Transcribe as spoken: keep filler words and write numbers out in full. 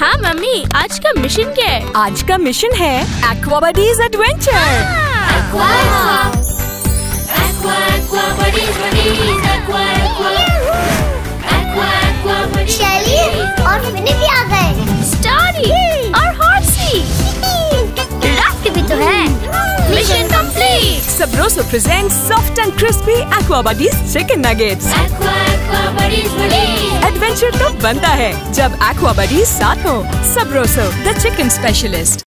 हाँ मम्मी, आज का मिशन क्या है? आज का मिशन है Aqua Buddies adventure. Aqua Aqua Aqua Buddies Buddies Aqua Aqua Aqua Aqua Buddies. Shelly और फिनी भी आ गए। स्टारी और हॉर्सी राफ्ट भी तो है। Mission complete. Sabroso presents soft and crispy Aqua Buddies chicken nuggets। Aqua Aqua Buddies Buddies. Adventure तो बनता है जब Aqua Buddies साथ हो। Sabroso, the chicken specialist।